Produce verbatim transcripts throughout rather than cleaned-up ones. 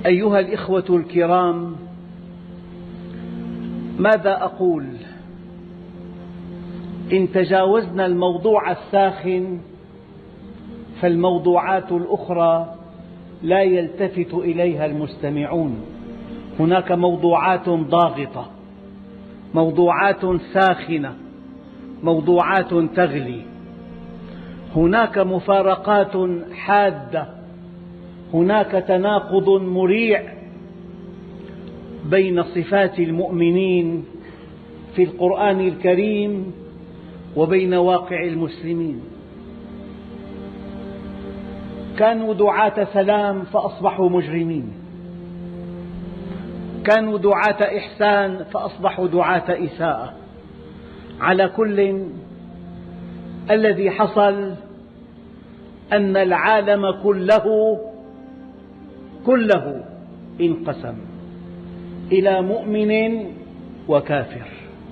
أيها الإخوة الكرام، ماذا أقول؟ إن تجاوزنا الموضوع الساخن فالموضوعات الأخرى لا يلتفت إليها المستمعون. هناك موضوعات ضاغطة، موضوعات ساخنة، موضوعات تغلي، هناك مفارقات حادة، هناك تناقض مريع بين صفات المؤمنين في القرآن الكريم وبين واقع المسلمين. كانوا دعاة سلام فأصبحوا مجرمين، كانوا دعاة إحسان فأصبحوا دعاة إساءة. على كل، الذي حصل أن العالم كله كله انقسم إلى مؤمن وكافر،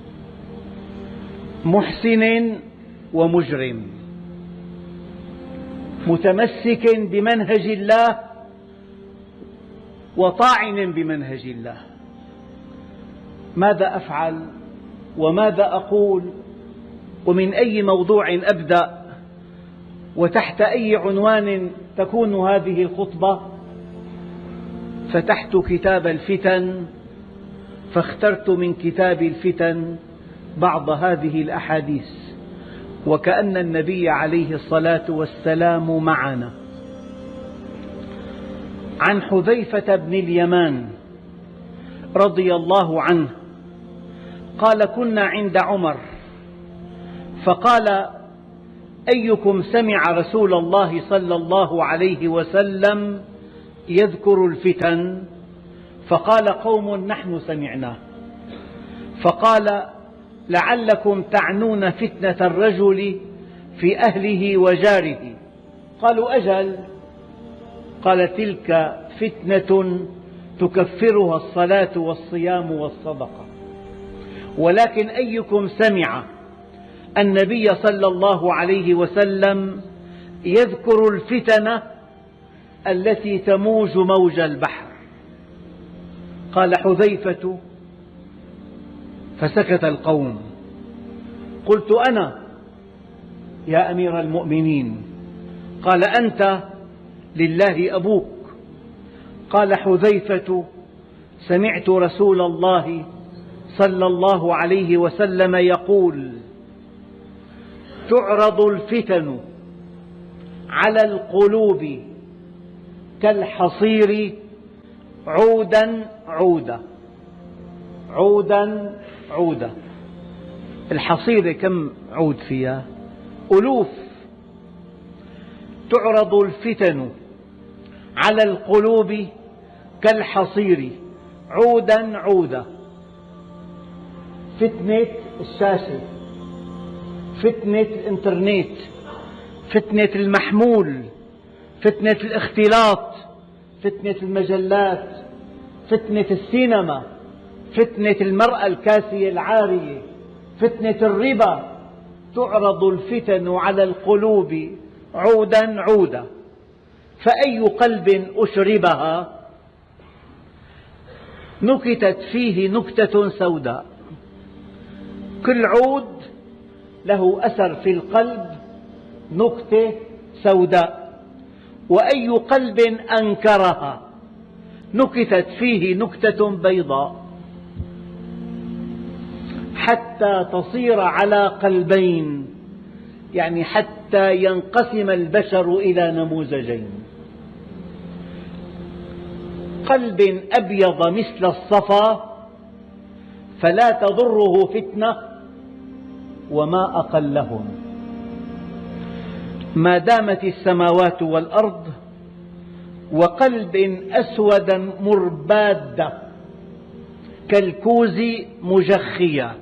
محسن ومجرم، متمسك بمنهج الله وطاعن بمنهج الله. ماذا أفعل وماذا أقول ومن أي موضوع أبدأ وتحت أي عنوان تكون هذه الخطبة؟ فتحت كتاب الفتن فاخترت من كتاب الفتن بعض هذه الأحاديث، وكأن النبي عليه الصلاة والسلام معنا. عن حذيفة بن اليمان رضي الله عنه قال: كنا عند عمر فقال: أيكم سمع رسول الله صلى الله عليه وسلم يذكر الفتن؟ فقال قوم: نحن سمعناه. فقال: لعلكم تعنون فتنة الرجل في أهله وجاره. قالوا: أجل. قال: تلك فتنة تكفرها الصلاة والصيام والصدقة. ولكن أيكم سمع النبي صلى الله عليه وسلم يذكر الفتن التي تموج موج البحر؟ قال حذيفة: فسكت القوم. قلت: أنا يا أمير المؤمنين. قال: أنت لله أبوك. قال حذيفة: سمعت رسول الله صلى الله عليه وسلم يقول: تعرض الفتن على القلوب كالحصير عودا عودا. عودا عودا. الحصيرة كم عود فيها؟ ألوف. تعرض الفتن على القلوب كالحصير عودا عودا. فتنة الشاشة، فتنة الإنترنت، فتنة المحمول، فتنة الاختلاط، فتنة المجلات، فتنة السينما، فتنة المرأة الكاسية العارية، فتنة الربا. تعرض الفتن على القلوب عودا عودا، فأي قلب أشربها نكتت فيه نكتة سوداء. كل عود له أثر في القلب، نكتة سوداء. وأي قلب أنكرها نكتت فيه نكتة بيضاء، حتى تصير على قلبين، يعني حتى ينقسم البشر إلى نموذجين: قلب أبيض مثل الصفا فلا تضره فتنة وما أقلهم، ما دامت السماوات والأرض، وقلب أسود مرباد كالكوز مجخيا.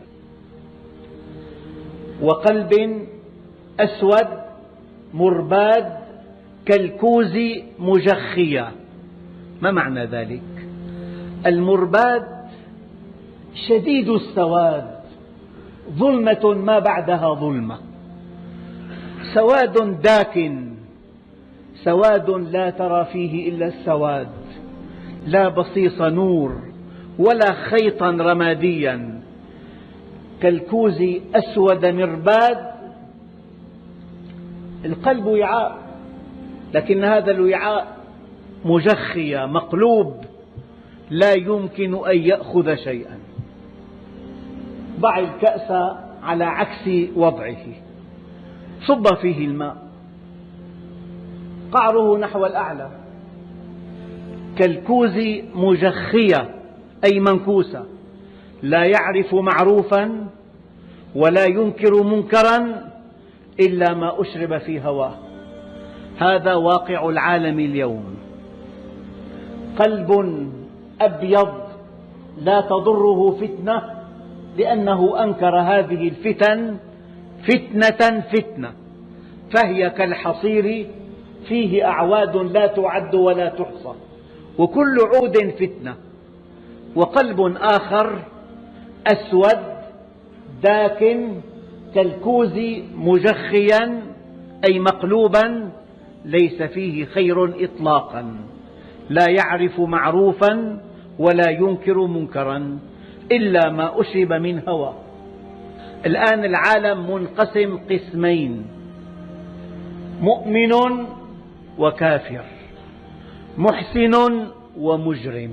وقلب أسود مرباد كالكوز مجخيا. ما معنى ذلك؟ المرباد شديد السواد، ظلمة ما بعدها ظلمة، سواد داكن، سواد لا ترى فيه إلا السواد، لا بصيص نور ولا خيطا رماديا، كالكوز أسود مرباد. القلب وعاء، لكن هذا الوعاء مجخي مقلوب، لا يمكن أن يأخذ شيئا. ضع الكأس على عكس وضعه، صب فيه الماء، قعره نحو الأعلى، كالكوز مجخية أي منكوسة، لا يعرف معروفا ولا ينكر منكرا إلا ما أشرب في هواه. هذا واقع العالم اليوم. قلب أبيض لا تضره فتنة، لأنه أنكر هذه الفتن فتنة فتنة، فهي كالحصير فيه أعواد لا تعد ولا تحصى، وكل عود فتنة. وقلب آخر أسود داكن كالكوز مجخيا أي مقلوبا، ليس فيه خير إطلاقا، لا يعرف معروفا ولا ينكر منكرا إلا ما أشرب من هوى. الآن العالم منقسم قسمين: مؤمن وكافر، محسن ومجرم،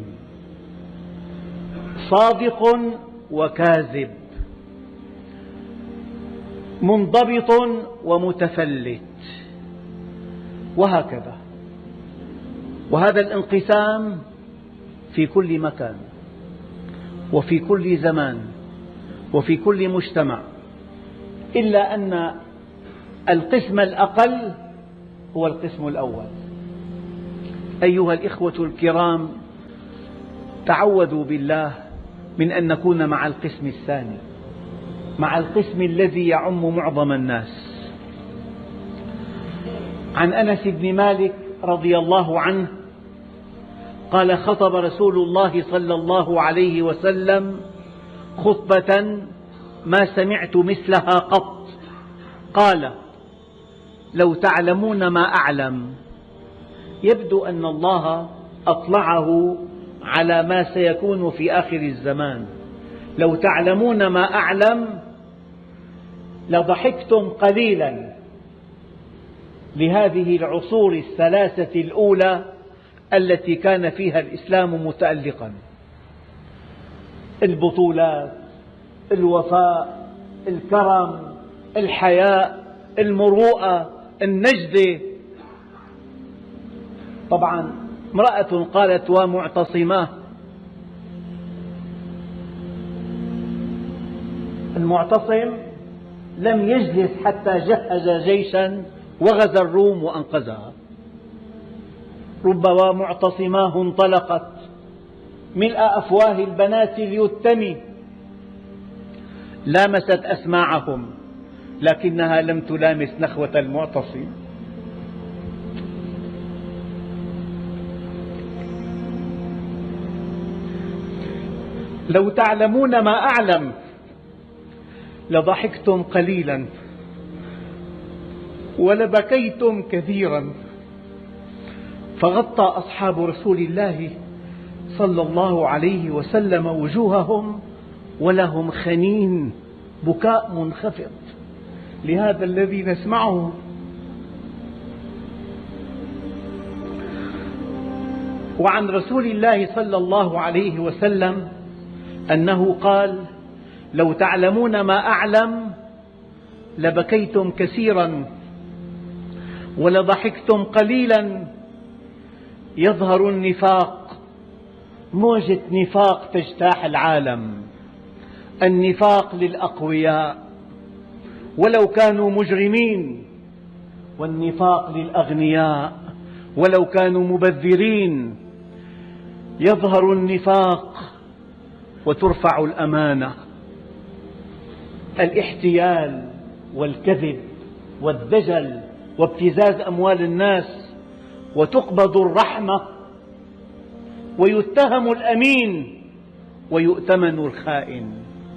صادق وكاذب، منضبط ومتفلت، وهكذا. وهذا الانقسام في كل مكان وفي كل زمان وفي كل مجتمع، إلا أن القسم الأقل هو القسم الأول. أيها الإخوة الكرام، تعوذوا بالله من أن نكون مع القسم الثاني، مع القسم الذي يعم معظم الناس. عن أنس بن مالك رضي الله عنه قال: خطب رسول الله صلى الله عليه وسلم خطبة ما سمعت مثلها قط. قال: لو تعلمون ما أعلم. يبدو أن الله أطلعه على ما سيكون في آخر الزمان. لو تعلمون ما أعلم لضحكتم قليلا لهذه العصور الثلاثة الأولى التي كان فيها الإسلام متألقا: البطولات، الوفاء، الكرم، الحياء، المروءة، النجدة. طبعا امرأة قالت: ومعتصماه. المعتصم لم يجلس حتى جهز جيشا وغزا الروم وأنقذها. ربما معتصماه انطلقت ملء أفواه البنات ليتم، لامست أسماعهم لكنها لم تلامس نخوة المعتصم. لو تعلمون ما أعلم لضحكتم قليلا ولبكيتم كثيرا. فغطى أصحاب رسول الله صلى الله عليه وسلم وجوههم ولهم خنين، بكاء منخفض لهذا الذي نسمعه. وعن رسول الله صلى الله عليه وسلم أنه قال: لو تعلمون ما أعلم لبكيتم كثيرا ولضحكتم قليلا. يظهر النفاق، موجة نفاق تجتاح العالم. النفاق للأقوياء ولو كانوا مجرمين، والنفاق للأغنياء ولو كانوا مبذرين. يظهر النفاق وترفع الأمانة. الاحتيال والكذب والدجل وابتزاز أموال الناس، وتقبض الرحمة، ويتهم الأمين ويؤتمن الخائن،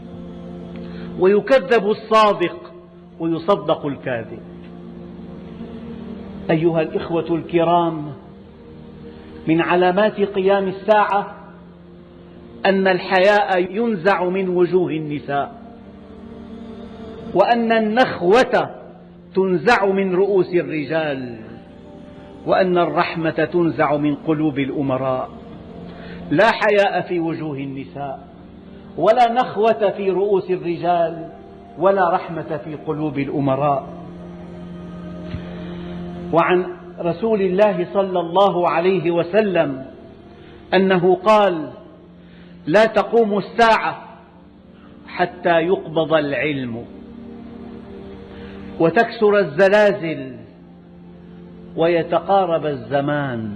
ويكذب الصادق ويصدق الكاذب. أيها الإخوة الكرام، من علامات قيام الساعة أن الحياء ينزع من وجوه النساء، وأن النخوة تنزع من رؤوس الرجال، وأن الرحمة تنزع من قلوب الأمراء. لا حياء في وجوه النساء، ولا نخوة في رؤوس الرجال، ولا رحمة في قلوب الأمراء. وعن رسول الله صلى الله عليه وسلم أنه قال: لا تقوم الساعة حتى يقبض العلم، وتكسر الزلازل، ويتقارب الزمان،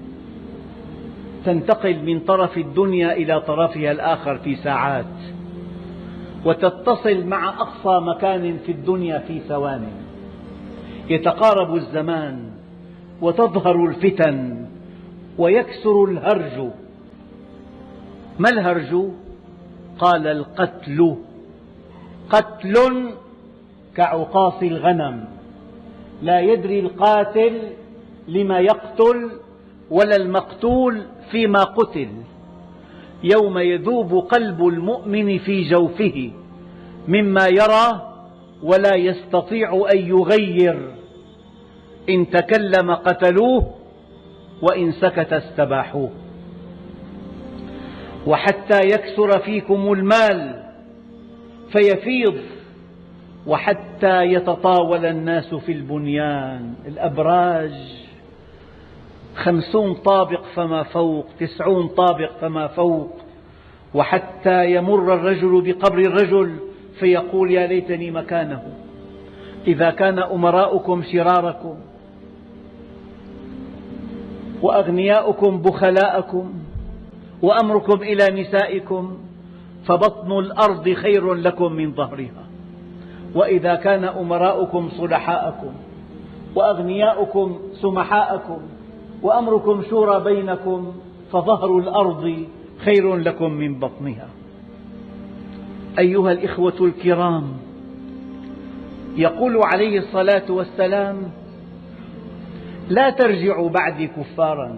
تنتقل من طرف الدنيا إلى طرفها الآخر في ساعات، وتتصل مع أقصى مكان في الدنيا في ثوان. يتقارب الزمان وتظهر الفتن ويكسر الهرج. ما الهرج؟ قال: القتل. قتل كعقاص الغنم، لا يدري القاتل لما يقتل، ولا المقتول فيما قتل. يوم يذوب قلب المؤمن في جوفه مما يرى، ولا يستطيع أن يغير. إن تكلم قتلوه، وإن سكت استباحوه. وحتى يكثر فيكم المال فيفيض، وحتى يتطاول الناس في البنيان، الأبراج خمسون طابق فما فوق، تسعون طابق فما فوق، وحتى يمر الرجل بقبر الرجل فيقول: يا ليتني مكانه. إذا كان أمراؤكم شراركم، وأغنياؤكم بخلاءكم، وأمركم إلى نسائكم، فبطن الأرض خير لكم من ظهرها. وإذا كان أمراؤكم صلحاءكم، وأغنياؤكم سمحاءكم، وأمركم شورى بينكم، فظهر الأرض خير لكم من بطنها. أيها الإخوة الكرام، يقول عليه الصلاة والسلام: لا ترجعوا بعدي كفارا،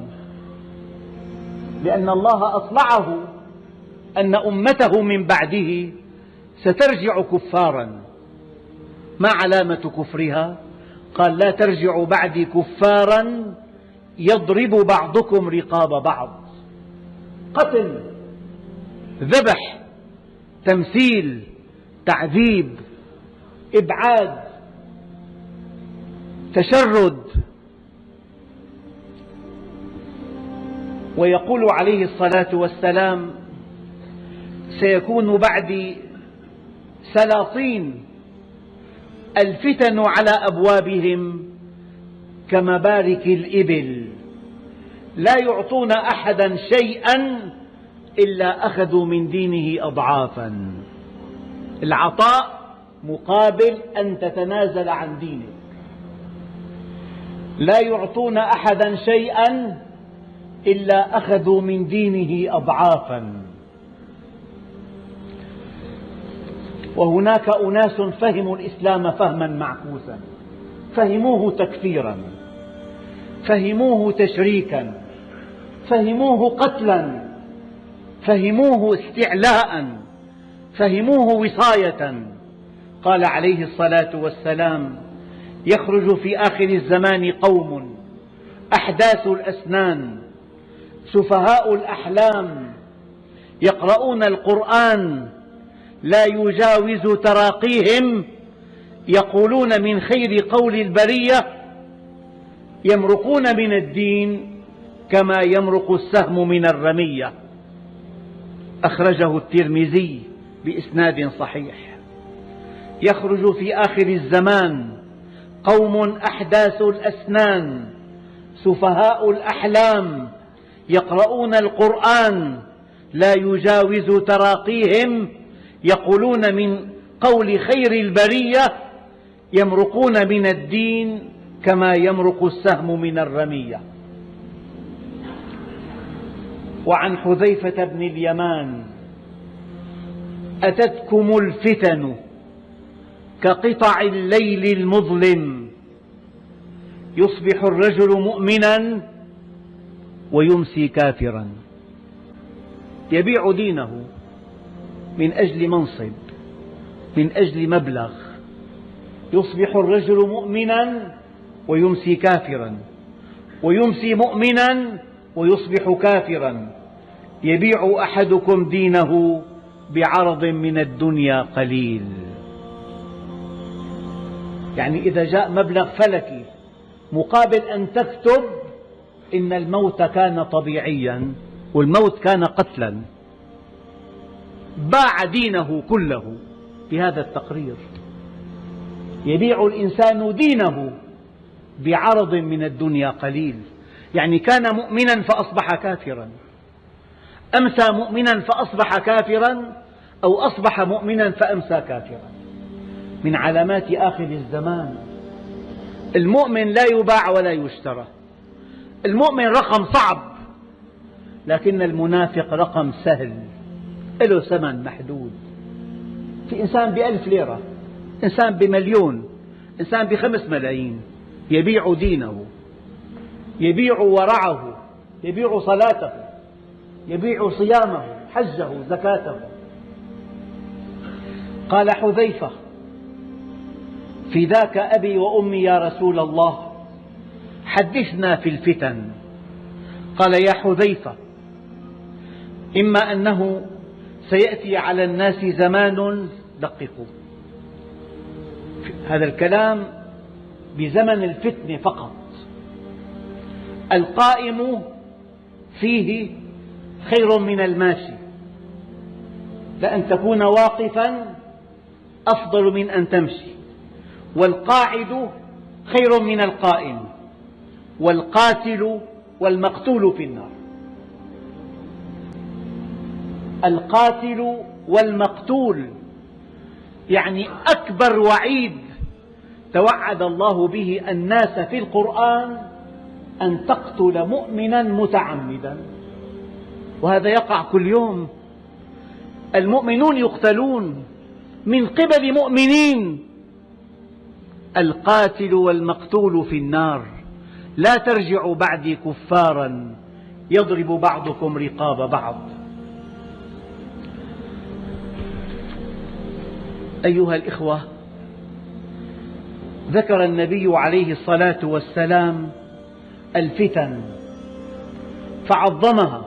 لأن الله أطلعه أن أمته من بعده سترجع كفارا. ما علامة كفرها؟ قال: لا ترجعوا بعدي كفارا يضرب بعضكم رقاب بعض. قتل، ذبح، تمثيل، تعذيب، إبعاد، تشرد. ويقول عليه الصلاة والسلام: سيكون بعدي سلاطين الفتن على أبوابهم كمبارك الإبل، لا يعطون أحدا شيئا إلا أخذوا من دينه أضعافا. العطاء مقابل أن تتنازل عن دينك. لا يعطون أحدا شيئا إلا أخذوا من دينه أضعافا. وهناك أناس فهموا الإسلام فهما معكوسا، فهموه تكفيرا، فهموه تشريكا، فهموه قتلا، فهموه استعلاء، فهموه وصاية. قال عليه الصلاة والسلام: يخرج في آخر الزمان قوم أحداث الأسنان سفهاء الأحلام يقرؤون القرآن لا يجاوز تراقيهم، يقولون من خير قول البرية، يمرقون من الدين كما يمرق السهم من الرمية. أخرجه الترمذي بإسناد صحيح. يخرج في آخر الزمان قوم أحداث الأسنان سفهاء الأحلام يقرؤون القرآن لا يجاوز تراقيهم، يقولون من قول خير البرية، يمرقون من الدين كما يمرق السهم من الرمية. وعن حذيفة بن اليمان: أتتكم الفتن كقطع الليل المظلم، يصبح الرجل مؤمنا ويمسي كافرا، يبيع دينه من أجل منصب، من أجل مبلغ. يصبح الرجل مؤمنا ويمسي كافرا، ويمسي مؤمنا ويصبح كافرا. يبيع أحدكم دينه بعرض من الدنيا قليل. يعني إذا جاء مبلغ فلكي مقابل أن تكتب إن الموت كان طبيعيا والموت كان قتلا، باع دينه كله بهذا التقرير. يبيع الإنسان دينه بعرض من الدنيا قليل، يعني كان مؤمنا فأصبح كافرا، أمسى مؤمنا فأصبح كافرا، أو أصبح مؤمنا فأمسى كافرا. من علامات آخر الزمان. المؤمن لا يباع ولا يشترى. المؤمن رقم صعب، لكن المنافق رقم سهل، له ثمن محدود. في إنسان بألف ليرة، إنسان بمليون، إنسان بخمس ملايين، يبيع دينه، يبيع ورعه، يبيع صلاته، يبيع صيامه، حجه، زكاته. قال حذيفة: فداك أبي وأمي يا رسول الله، حدثنا في الفتن. قال: يا حذيفة، إما أنه سيأتي على الناس زمان، دققوا هذا الكلام بزمن الفتنة فقط، القائم فيه خير من الماشي، لأن تكون واقفا أفضل من أن تمشي، والقاعد خير من القائم، والقاتل والمقتول في النار. القاتل والمقتول، يعني أكبر وعيد توعد الله به الناس في القرآن أن تقتل مؤمنا متعمدا، وهذا يقع كل يوم. المؤمنون يقتلون من قبل مؤمنين. القاتل والمقتول في النار. لا ترجعوا بعدي كفارا يضرب بعضكم رقاب بعض. أيها الإخوة، ذكر النبي عليه الصلاة والسلام الفتن فعظمها،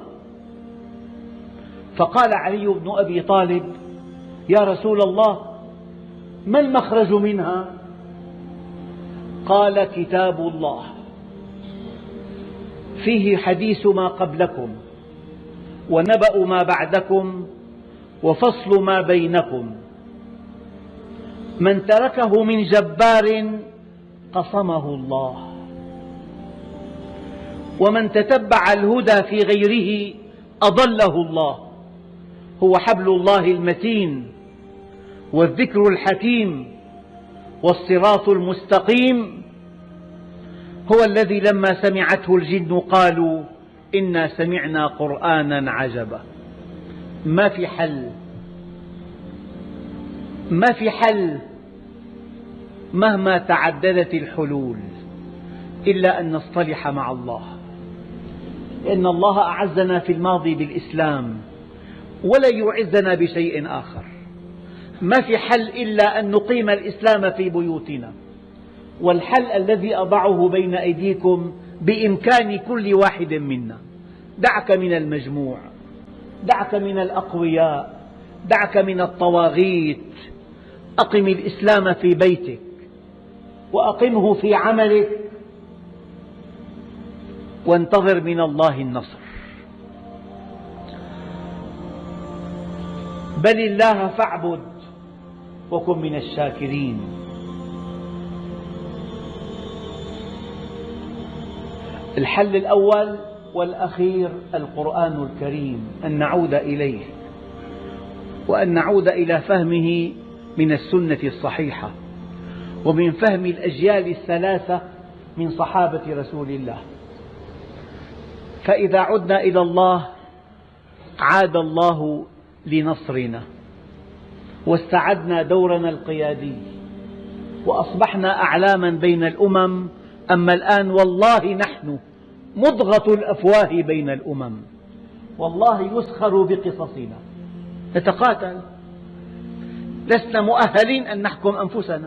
فقال علي بن أبي طالب: يا رسول الله، ما المخرج منها؟ قال: كتاب الله فيه حديث ما قبلكم، ونبأ ما بعدكم، وفصل ما بينكم. من تركه من جبار قصمه الله، ومن تتبع الهدى في غيره أضله الله. هو حبل الله المتين، والذكر الحكيم، والصراط المستقيم. هو الذي لما سمعته الجن قالوا: إنا سمعنا قرآنا عجبا. ما في حل، ما في حل مهما تعددت الحلول إلا أن نصطلح مع الله، لأن الله أعزنا في الماضي بالإسلام ولن يعزنا بشيء آخر. ما في حل إلا أن نقيم الإسلام في بيوتنا، والحل الذي أضعه بين أيديكم بإمكان كل واحد منا. دعك من المجموع، دعك من الأقوياء، دعك من الطواغيت. أقم الإسلام في بيتك، وأقمه في عملك، وانتظر من الله النصر. بل الله فاعبد وكن من الشاكرين. الحل الأول والأخير القرآن الكريم، أن نعود إليه، وأن نعود إلى فهمه من السنة الصحيحة، ومن فهم الأجيال الثلاثة من صحابة رسول الله. فإذا عدنا إلى الله عاد الله لنصرنا، واستعدنا دورنا القيادي، وأصبحنا أعلاما بين الأمم. أما الآن والله نحن مضغة الأفواه بين الأمم. والله يسخر بقصصنا، نتقاتل، لسنا مؤهلين أن نحكم أنفسنا.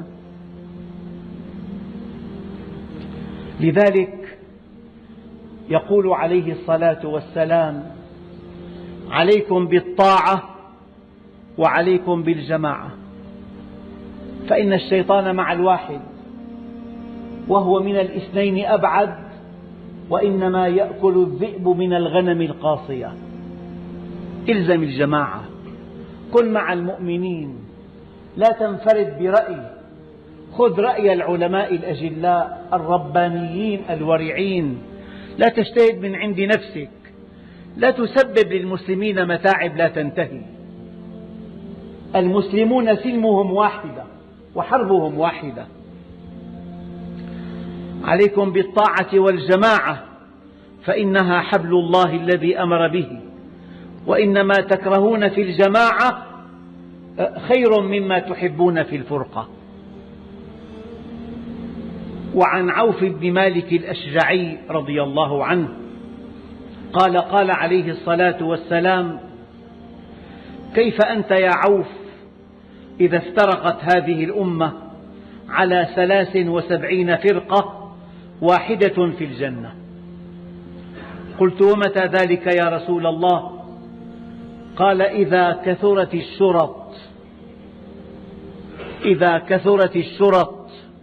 لذلك يقول عليه الصلاة والسلام: عليكم بالطاعة وعليكم بالجماعة، فإن الشيطان مع الواحد وهو من الاثنين أبعد، وإنما يأكل الذئب من الغنم القاصية. إلزم الجماعة، كن مع المؤمنين، لا تنفرد برأي، خذ رأي العلماء الأجلاء الربانيين الورعين، لا تجتهد من عند نفسك، لا تسبب للمسلمين متاعب لا تنتهي. المسلمون سلمهم واحدة وحربهم واحدة. عليكم بالطاعة والجماعة، فإنها حبل الله الذي أمر به، وإنما تكرهون في الجماعة خير مما تحبون في الفرقة. وعن عوف بن مالك الأشجعي رضي الله عنه قال: قال عليه الصلاة والسلام: كيف أنت يا عوف إذا افترقت هذه الأمة على ثلاث وسبعين فرقة واحدة في الجنة؟ قلت: ومتى ذلك يا رسول الله؟ قال: إذا كثرت الشرط إذا كثرت الشرط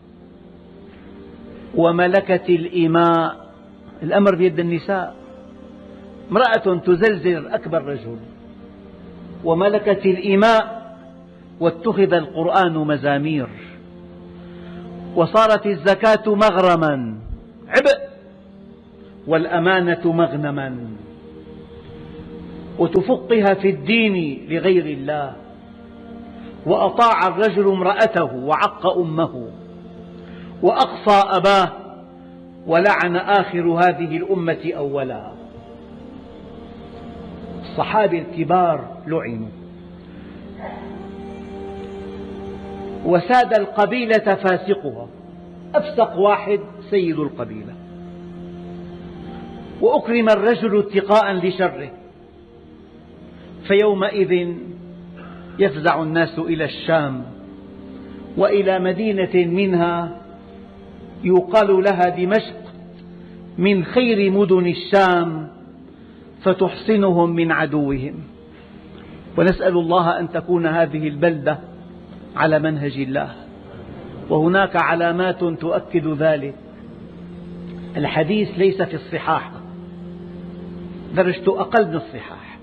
وملكت الإماء. الأمر بيد النساء، امرأة تزلزل أكبر رجل، وملكت الإماء، واتخذ القرآن مزامير، وصارت الزكاة مغرما عبء، والأمانة مغنما، وتفقه في الدين لغير الله، وأطاع الرجل امرأته وعق أمه، وأقصى أباه، ولعن آخر هذه الأمة أولها. الصحابة الكبار لعنوا، وساد القبيلة فاسقها، أفسق واحد سيد القبيلة، وأكرم الرجل اتقاء لشره. فيومئذ يفزع الناس إلى الشام، وإلى مدينة منها يقال لها دمشق، من خير مدن الشام، فتحصنهم من عدوهم. ونسأل الله أن تكون هذه البلدة على منهج الله، وهناك علامات تؤكد ذلك. الحديث ليس في الصحاح، درجته أقل من الصحاح.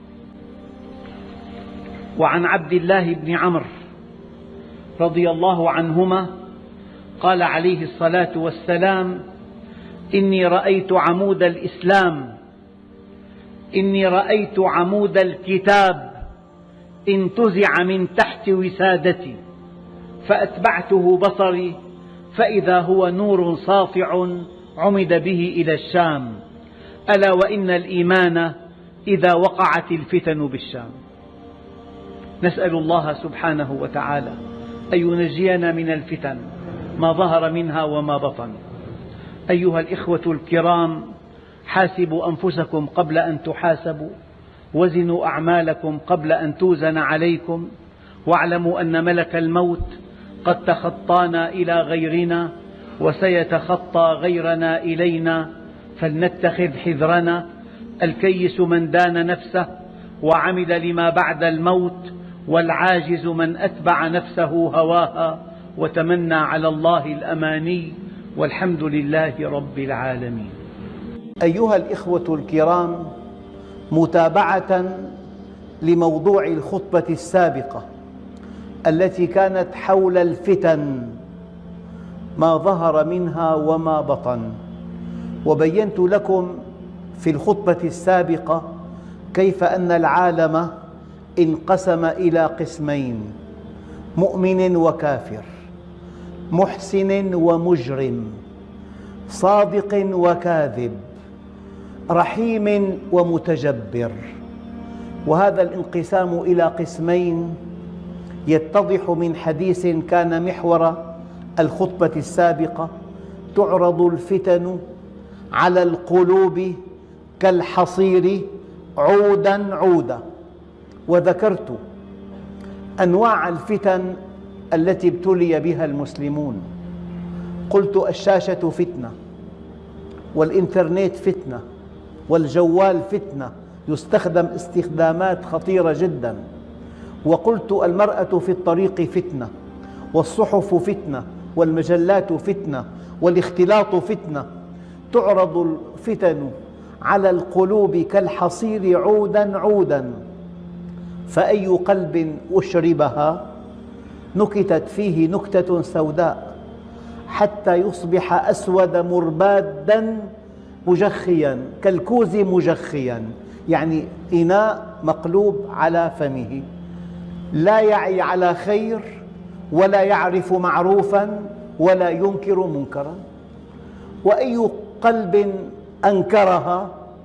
وعن عبد الله بن عمرو رضي الله عنهما قال عليه الصلاة والسلام: إني رأيت عمود الإسلام، إني رأيت عمود الكتاب انتزع من تحت وسادتي، فأتبعته بصري فإذا هو نور ساطع عمد به إلى الشام، ألا وإن الإيمان إذا وقعت الفتن بالشام. نسأل الله سبحانه وتعالى أن ينجينا من الفتن ما ظهر منها وما بطن. أيها الإخوة الكرام، حاسبوا أنفسكم قبل أن تحاسبوا، وزنوا أعمالكم قبل أن توزن عليكم، واعلموا أن ملك الموت قد تخطانا إلى غيرنا، وسيتخطى غيرنا إلينا، فلنتخذ حذرنا. الكيس من دان نفسه وعمل لما بعد الموت، والعاجز من أتبع نفسه هواها وتمنى على الله الأماني، والحمد لله رب العالمين. أيها الإخوة الكرام، متابعة لموضوع الخطبة السابقة التي كانت حول الفتن ما ظهر منها وما بطن، وبينت لكم في الخطبة السابقة كيف أن العالم انقسم إلى قسمين: مؤمن وكافر، محسن ومجرم، صادق وكاذب، رحيم ومتجبر. وهذا الانقسام إلى قسمين يتضح من حديث كان محور الخطبة السابقة: تعرض الفتن على القلوب كالحصير عودا عودا. وذكرت أنواع الفتن التي ابتلي بها المسلمون. قلت الشاشة فتنة، والإنترنت فتنة، والجوال فتنة يستخدم استخدامات خطيرة جدا. وقلت المرأة في الطريق فتنة، والصحف فتنة، والمجلات فتنة، والاختلاط فتنة. تعرض الفتن على القلوب كالحصير عودا عودا، فأي قلب أشربها نكتت فيه نكتة سوداء حتى يصبح أسود مربادا مجخيا كالكوز مجخيا، يعني إناء مقلوب على فمه، لا يعي على خير ولا يعرف معروفا ولا ينكر منكرا. وأي قلب أنكرها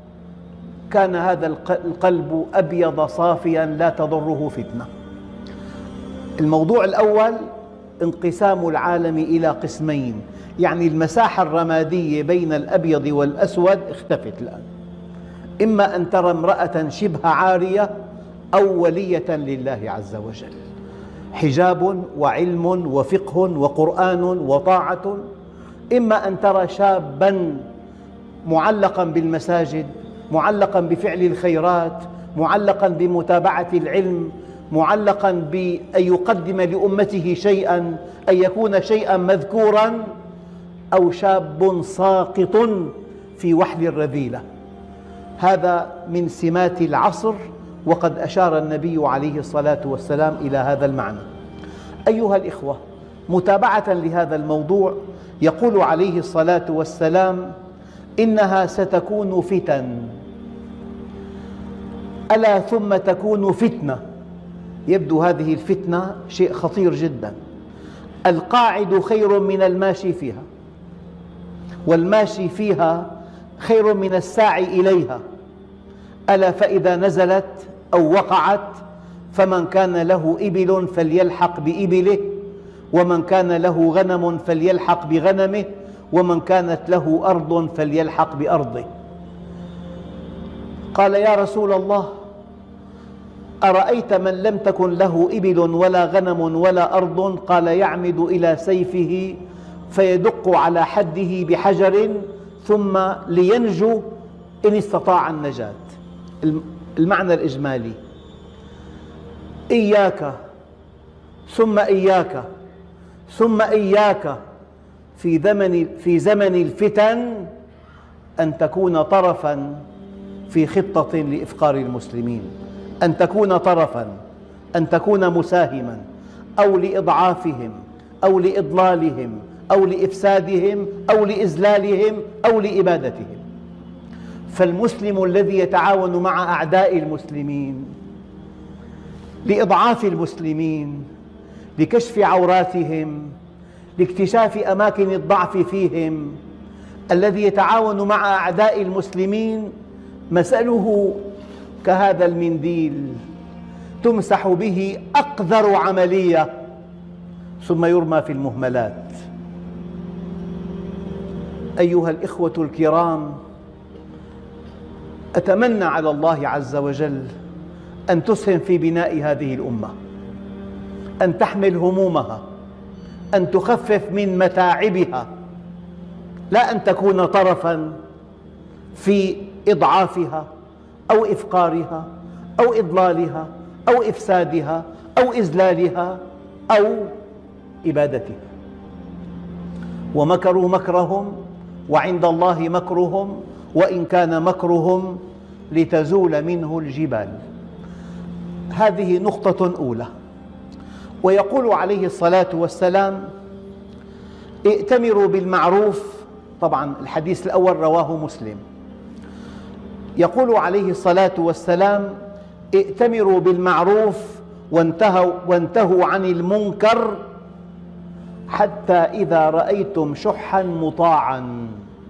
كان هذا القلب أبيض صافيا لا تضره فتنة. الموضوع الأول انقسام العالم إلى قسمين، يعني المساحة الرمادية بين الأبيض والأسود اختفت الآن. إما أن ترى امرأة شبه عارية أو ولية لله عز وجل، حجاب وعلم وفقه وقرآن وطاعة، إما أن ترى شاباً معلقاً بالمساجد، معلقاً بفعل الخيرات، معلقاً بمتابعة العلم، معلقاً بأن يقدم لأمته شيئاً، أن يكون شيئاً مذكوراً، أو شاب ساقط في وحل الرذيلة. هذا من سمات العصر، وقد أشار النبي عليه الصلاة والسلام إلى هذا المعنى. أيها الإخوة، متابعة لهذا الموضوع، يقول عليه الصلاة والسلام: إنها ستكون فتن، ألا ثم تكون فتنة. يبدو هذه الفتنة شيء خطير جدا. القاعد خير من الماشي فيها، والماشي فيها خير من الساعي إليها. ألا فإذا نزلت أو وقعت فمن كان له إبل فليلحق بإبله، ومن كان له غنم فليلحق بغنمه، ومن كانت له أرض فليلحق بأرضه. قال: يا رسول الله، أرأيت من لم تكن له إبل ولا غنم ولا أرض؟ قال: يعمد إلى سيفه فيدق على حده بحجر ثم لينجو إن استطاع النجاة. المعنى الإجمالي: إياك ثم إياك ثم إياك في زمن في زمن الفتن أن تكون طرفاً في خطة لإفقار المسلمين، أن تكون طرفاً، أن تكون مساهماً، أو لإضعافهم أو لإضلالهم أو لإفسادهم أو لإذلالهم أو لإبادتهم. فالمسلم الذي يتعاون مع أعداء المسلمين لإضعاف المسلمين، لكشف عوراتهم، لاكتشاف أماكن الضعف فيهم، الذي يتعاون مع أعداء المسلمين مثله كهذا المنديل تمسح به أقذر عملية ثم يرمى في المهملات. أيها الإخوة الكرام، أتمنى على الله عز وجل أن تسهم في بناء هذه الأمة، أن تحمل همومها، أن تخفف من متاعبها، لا أن تكون طرفاً في إضعافها أو إفقارها أو إضلالها أو إفسادها أو إذلالها أو إبادتها. ومكروا مكرهم وعند الله مكرهم وإن كان مكرهم لتزول منه الجبال. هذه نقطة أولى. ويقول عليه الصلاة والسلام: ائتمروا بالمعروف. طبعا الحديث الأول رواه مسلم. يقول عليه الصلاة والسلام: ائتمروا بالمعروف وانتهوا, وانتهوا عن المنكر حتى إذا رأيتم شحا مطاعا،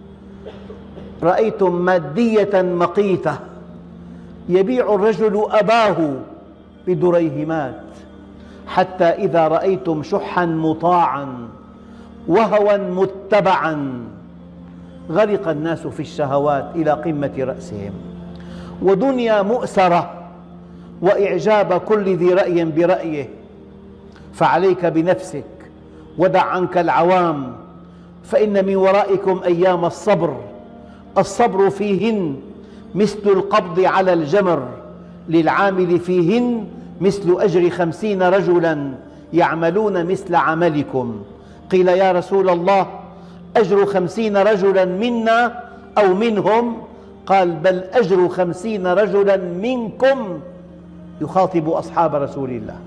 رأيتم مادية مقيتة، يبيع الرجل أباه بدريهمات، حتى إذا رأيتم شحا مطاعا وهوى متبعا غرق الناس في الشهوات إلى قمة رأسهم، ودنيا مؤسرة وإعجاب كل ذي رأي برأيه. فعليك بنفسك ودع عنك العوام، فإن من ورائكم أيام الصبر، الصبر فيهن مثل القبض على الجمر، للعامل فيهن مثل أجر خمسين رجلا يعملون مثل عملكم. قيل يا رسول الله أجر خمسين رجلا منا أو منهم؟ قال بل أجر خمسين رجلا منكم، يخاطب أصحاب رسول الله.